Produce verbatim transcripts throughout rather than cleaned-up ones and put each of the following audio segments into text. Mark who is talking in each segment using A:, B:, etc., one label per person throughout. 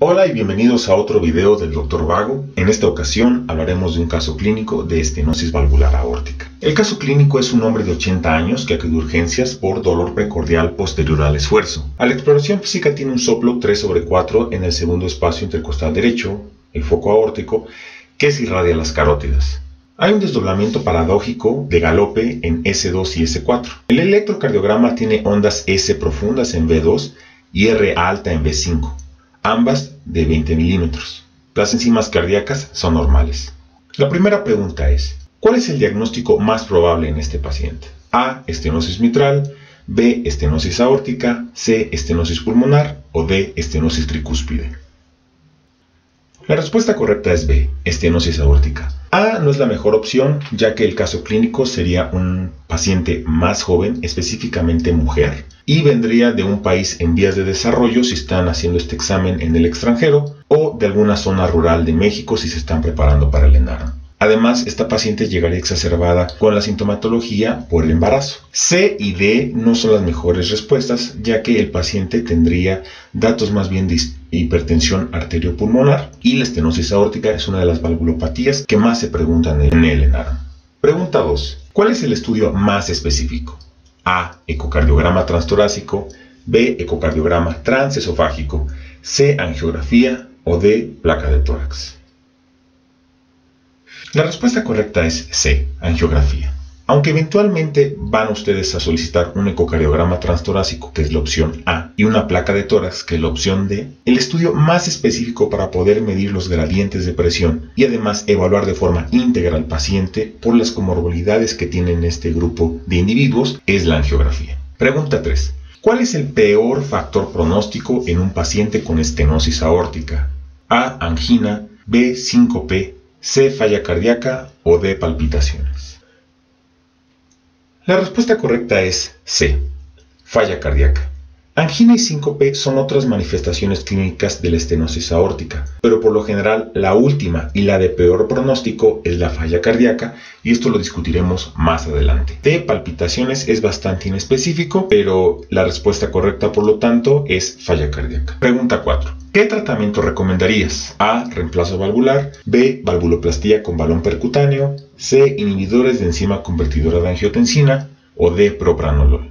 A: Hola y bienvenidos a otro video del doctor Vago. En esta ocasión hablaremos de un caso clínico de estenosis valvular aórtica. El caso clínico es un hombre de ochenta años que acude a urgencias por dolor precordial posterior al esfuerzo. A la exploración física tiene un soplo tres sobre cuatro en el segundo espacio intercostal derecho, el foco aórtico, que se irradia las carótidas. Hay un desdoblamiento paradójico de galope en ese dos y ese cuatro. El electrocardiograma tiene ondas S profundas en V dos y R alta en V cinco. Ambas de veinte milímetros. Las enzimas cardíacas son normales. La primera pregunta es, ¿cuál es el diagnóstico más probable en este paciente? A. Estenosis mitral, B. Estenosis aórtica, C. Estenosis pulmonar o D. Estenosis tricúspide. La respuesta correcta es B. Estenosis aórtica. A no es la mejor opción, ya que el caso clínico sería un paciente más joven, específicamente mujer, y vendría de un país en vías de desarrollo si están haciendo este examen en el extranjero, o de alguna zona rural de México si se están preparando para el ENARM. Además, esta paciente llegaría exacerbada con la sintomatología por el embarazo. C y D no son las mejores respuestas, ya que el paciente tendría datos más bien de hipertensión arteriopulmonar y la estenosis aórtica es una de las valvulopatías que más se preguntan en el ENARM. Pregunta dos. ¿Cuál es el estudio más específico? A. Ecocardiograma transtorácico, B. Ecocardiograma transesofágico, C. Angiografía o D. Placa de tórax. La respuesta correcta es C. Angiografía. Aunque eventualmente van ustedes a solicitar un ecocardiograma transtorácico, que es la opción A, y una placa de tórax, que es la opción D, el estudio más específico para poder medir los gradientes de presión y además evaluar de forma íntegra al paciente por las comorbilidades que tienen este grupo de individuos es la angiografía. Pregunta tres. ¿Cuál es el peor factor pronóstico en un paciente con estenosis aórtica? A. Angina, B. Síncope, C. Falla cardíaca o D. Palpitaciones. La respuesta correcta es C. Falla cardíaca. Angina y síncope son otras manifestaciones clínicas de la estenosis aórtica, pero por lo general la última y la de peor pronóstico es la falla cardíaca, y esto lo discutiremos más adelante. D. Palpitaciones es bastante inespecífico, pero la respuesta correcta por lo tanto es falla cardíaca. Pregunta cuatro. ¿Qué tratamiento recomendarías? A. Reemplazo valvular, B. Valvuloplastía con balón percutáneo, C. Inhibidores de enzima convertidora de angiotensina o D. Propranolol.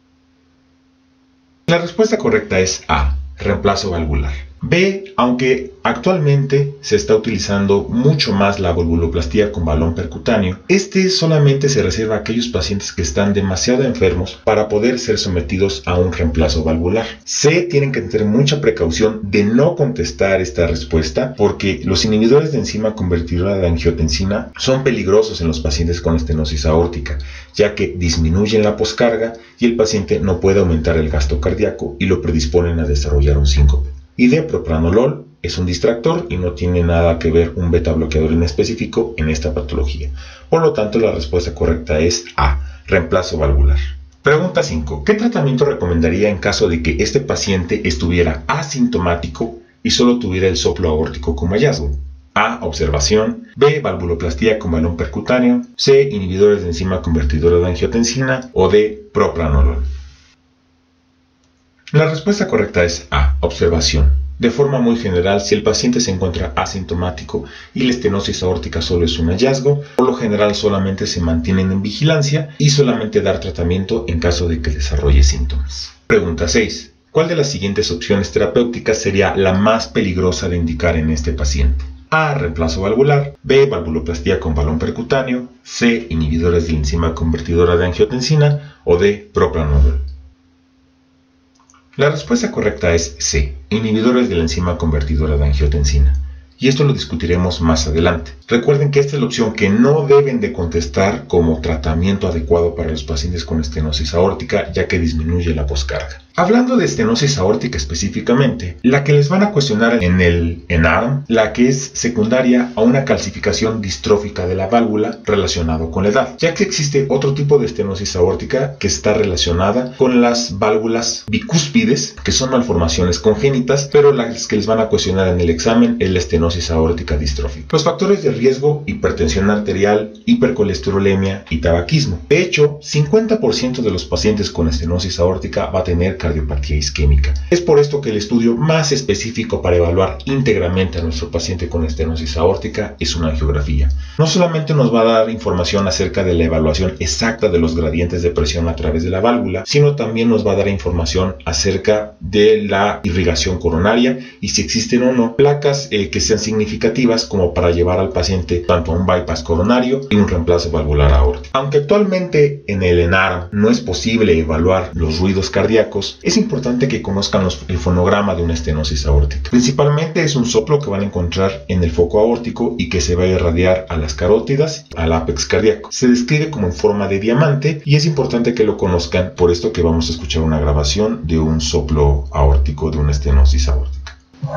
A: La respuesta correcta es A. Reemplazo valvular. B. Aunque actualmente se está utilizando mucho más la valvuloplastía con balón percutáneo, este solamente se reserva a aquellos pacientes que están demasiado enfermos para poder ser sometidos a un reemplazo valvular. C. Tienen que tener mucha precaución de no contestar esta respuesta porque los inhibidores de enzima convertidora de angiotensina son peligrosos en los pacientes con estenosis aórtica, ya que disminuyen la poscarga y el paciente no puede aumentar el gasto cardíaco y lo predisponen a desarrollar un síncope. Y D. Propranolol es un distractor y no tiene nada que ver un beta bloqueador en específico en esta patología. Por lo tanto, la respuesta correcta es A. Reemplazo valvular. Pregunta cinco. ¿Qué tratamiento recomendaría en caso de que este paciente estuviera asintomático y solo tuviera el soplo aórtico como hallazgo? A. Observación, B. Valvuloplastía con balón percutáneo, C. Inhibidores de enzima convertidora de angiotensina o D. Propranolol. La respuesta correcta es A. Observación. De forma muy general, si el paciente se encuentra asintomático y la estenosis aórtica solo es un hallazgo, por lo general solamente se mantienen en vigilancia y solamente dar tratamiento en caso de que desarrolle síntomas. Pregunta seis. ¿Cuál de las siguientes opciones terapéuticas sería la más peligrosa de indicar en este paciente? A. Reemplazo valvular, B. Valvuloplastía con balón percutáneo, C. Inhibidores de la enzima convertidora de angiotensina o D. Propranolol. La respuesta correcta es C. Inhibidores de la enzima convertidora de angiotensina. Y esto lo discutiremos más adelante. Recuerden que esta es la opción que no deben de contestar como tratamiento adecuado para los pacientes con estenosis aórtica, ya que disminuye la poscarga. Hablando de estenosis aórtica específicamente, la que les van a cuestionar en el ENARM, la que es secundaria a una calcificación distrófica de la válvula relacionado con la edad, ya que existe otro tipo de estenosis aórtica que está relacionada con las válvulas bicúspides, que son malformaciones congénitas, pero las que les van a cuestionar en el examen es la estenosis aórtica distrófica. Los factores de riesgo: hipertensión arterial, hipercolesterolemia y tabaquismo. De hecho, cincuenta por ciento de los pacientes con estenosis aórtica va a tener cardiopatía isquémica. Es por esto que el estudio más específico para evaluar íntegramente a nuestro paciente con estenosis aórtica es una angiografía. No solamente nos va a dar información acerca de la evaluación exacta de los gradientes de presión a través de la válvula, sino también nos va a dar información acerca de la irrigación coronaria y si existen o no placas eh, que sean significativas como para llevar al paciente tanto a un bypass coronario y un reemplazo valvular aórtico. Aunque actualmente en el ENARM no es posible evaluar los ruidos cardíacos, es importante que conozcan los, el fonograma de una estenosis aórtica. Principalmente es un soplo que van a encontrar en el foco aórtico y que se va a irradiar a las carótidas, al ápex cardíaco. Se describe como en forma de diamante y es importante que lo conozcan, por esto que vamos a escuchar una grabación de un soplo aórtico de una estenosis aórtica.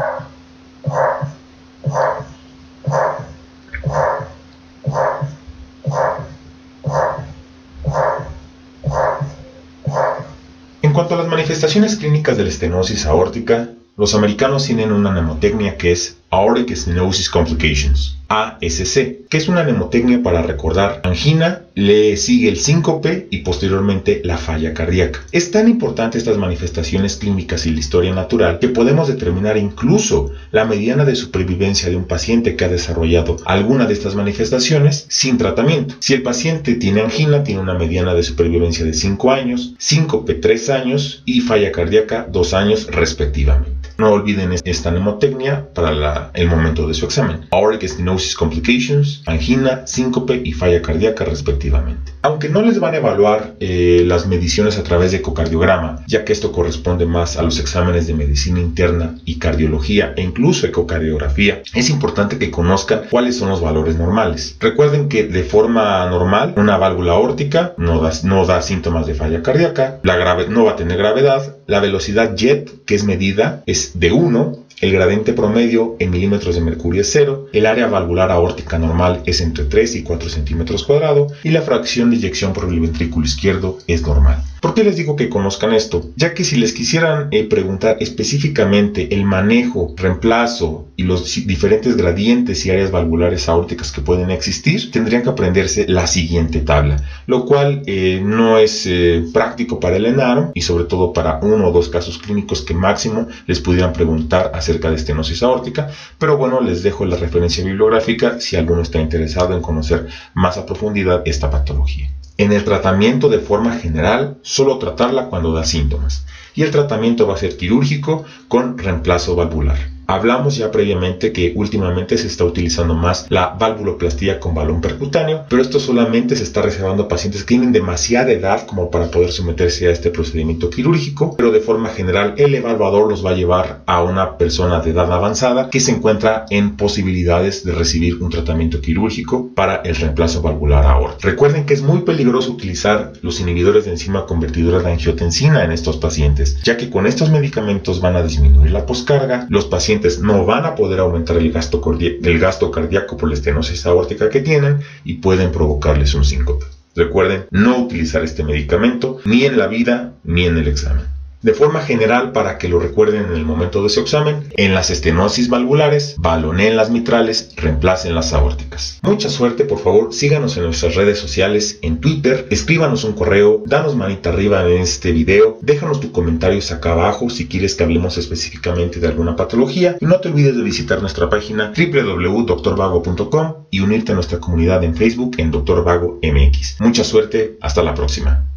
A: En cuanto a las manifestaciones clínicas de la estenosis aórtica, los americanos tienen una mnemotecnia que es Aortic Stenosis Complications, A S C, que es una mnemotecnia para recordar angina, le sigue el síncope y posteriormente la falla cardíaca. Es tan importante estas manifestaciones clínicas y la historia natural que podemos determinar incluso la mediana de supervivencia de un paciente que ha desarrollado alguna de estas manifestaciones sin tratamiento. Si el paciente tiene angina, tiene una mediana de supervivencia de cinco años, síncope tres años y falla cardíaca dos años respectivamente. No olviden esta mnemotecnia para la, el momento de su examen. Aortic Stenosis Complications, angina, síncope y falla cardíaca respectivamente. Aunque no les van a evaluar eh, las mediciones a través de ecocardiograma, ya que esto corresponde más a los exámenes de medicina interna y cardiología e incluso ecocardiografía, es importante que conozcan cuáles son los valores normales. Recuerden que de forma normal, una válvula aórtica no da, no da síntomas de falla cardíaca, la grave, no va a tener gravedad, la velocidad jet, que es medida, es de uno, el gradiente promedio en milímetros de mercurio es cero, el área valvular aórtica normal es entre tres y cuatro centímetros cuadrados y la fracción de eyección por el ventrículo izquierdo es normal. ¿Por qué les digo que conozcan esto? Ya que si les quisieran eh, preguntar específicamente el manejo, reemplazo y los diferentes gradientes y áreas valvulares aórticas que pueden existir, tendrían que aprenderse la siguiente tabla, lo cual eh, no es eh, práctico para el ENARM y sobre todo para uno o dos casos clínicos que máximo les pudieran preguntar acerca de estenosis aórtica, pero bueno, les dejo la referencia bibliográfica si alguno está interesado en conocer más a profundidad esta patología. En el tratamiento de forma general, solo tratarla cuando da síntomas y el tratamiento va a ser quirúrgico con reemplazo valvular. Hablamos ya previamente que últimamente se está utilizando más la valvuloplastía con balón percutáneo, pero esto solamente se está reservando a pacientes que tienen demasiada edad como para poder someterse a este procedimiento quirúrgico, pero de forma general el evaluador los va a llevar a una persona de edad avanzada que se encuentra en posibilidades de recibir un tratamiento quirúrgico para el reemplazo valvular aórtico. Recuerden que es muy peligroso utilizar los inhibidores de enzima convertidora de angiotensina en estos pacientes, ya que con estos medicamentos van a disminuir la poscarga, los pacientes no van a poder aumentar el gasto, el gasto cardíaco por la estenosis aórtica que tienen y pueden provocarles un síncope. Recuerden no utilizar este medicamento ni en la vida ni en el examen. De forma general, para que lo recuerden en el momento de su examen, en las estenosis valvulares, baloneen las mitrales, reemplacen las aórticas. Mucha suerte, por favor, síganos en nuestras redes sociales, en Twitter, escríbanos un correo, danos manita arriba en este video, déjanos tus comentarios acá abajo si quieres que hablemos específicamente de alguna patología y no te olvides de visitar nuestra página w w w punto doctor vago punto com y unirte a nuestra comunidad en Facebook en Doctor Vago M X. Mucha suerte, hasta la próxima.